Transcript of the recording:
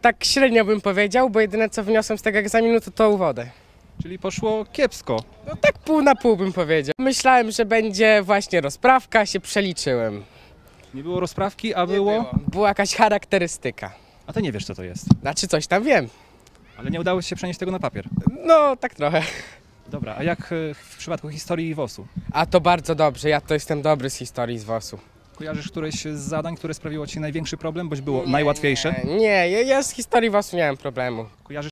tak średnio bym powiedział, bo jedyne co wniosłem z tego egzaminu to tą wodę. Czyli poszło kiepsko. No tak pół na pół bym powiedział. Myślałem, że będzie właśnie rozprawka, się przeliczyłem. Nie było rozprawki, a było... Była jakaś charakterystyka. A ty nie wiesz, co to jest. Znaczy coś tam wiem. Ale nie udało ci się przenieść tego na papier. No tak trochę. Dobra, a jak w przypadku historii WOS-u? A to bardzo dobrze, ja to jestem dobry z historii z WOS-u. Kojarzysz któreś z zadań, które sprawiło ci największy problem, bądź było najłatwiejsze? Nie, ja z historii WOS-u nie miałem problemu. Kojarzysz